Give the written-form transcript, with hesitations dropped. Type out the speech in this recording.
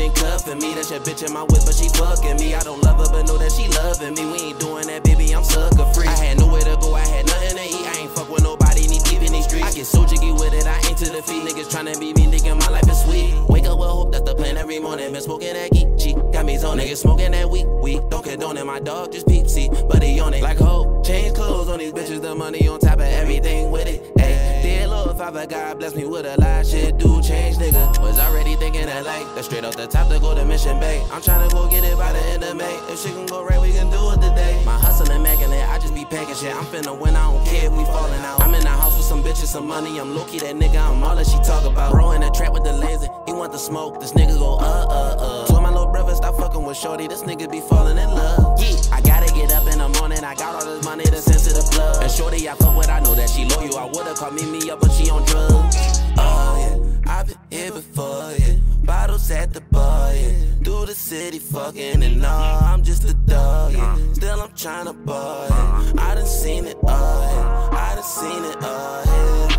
been cuffing me. That's your bitch in my whip, but she fucking me. I don't love her, but know that she loving me. We ain't doing that, baby, I'm sucker free. I had nowhere to go, I had nothing to eat. I ain't fuck with nobody, need beef in these streets. I get so jiggy with it, I ain't to the feet. Niggas tryna be me, thinking my life is sweet. Wake up with hope, that's the plan every morning. Been smoking that geek, got me zone. Niggas smoking that weak. Don't condone it, my dog just peep, see, but he on it. Like hope, change clothes on these bitches, the money on top of everything with it. Ayy, dear Lord, Father God bless me with a lot of shit, do change, nigga. Was already thinking that like, that's straight off the top to go to Mission Bay. I'm tryna go get it by the end of May. If shit can go right, we can do it today. My hustle immaculate, I just be packing shit. I'm finna win, I don't care if we falling out. I'm in the house with some bitches, some money. I'm low-key that nigga, I'm all that she talk about. Bro in the trap with the laser, he want the smoke. This nigga go Told my little brother stop fucking with shorty, this nigga be falling in love. Yeah, I gotta get up in the morning, I got all this money to send to the plug. And shorty, I fuck with, I know that she loyal. I would've called me up, but she on drugs. Oh yeah, I've been here before, yeah. Bottles at the bar, yeah. Through the city fucking and all, I'm just a dog, yeah. Still I'm tryna ball, yeah. I done seen it all, yeah. I done seen it all, yeah.